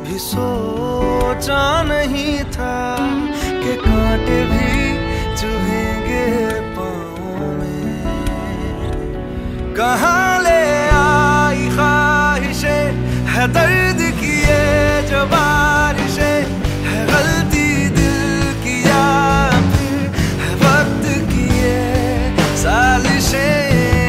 कभी सोचा नहीं था कि कांटे भी चुभेंगे पाँव में। कहाँ ले आई ख्वाहिशें, है दर्द की ये जो बारिशें, है गलती दिल की या फिर है वक्त की ये साजिशें।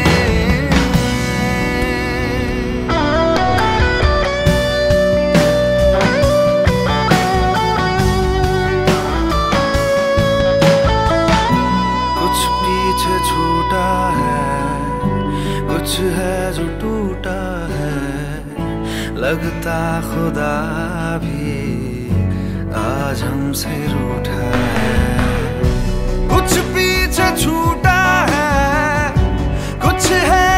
छूटा है, कुछ है जो टूटा है, लगता खुदा भी आज हमसे रूठा है। कुछ पीछे छूटा है, कुछ है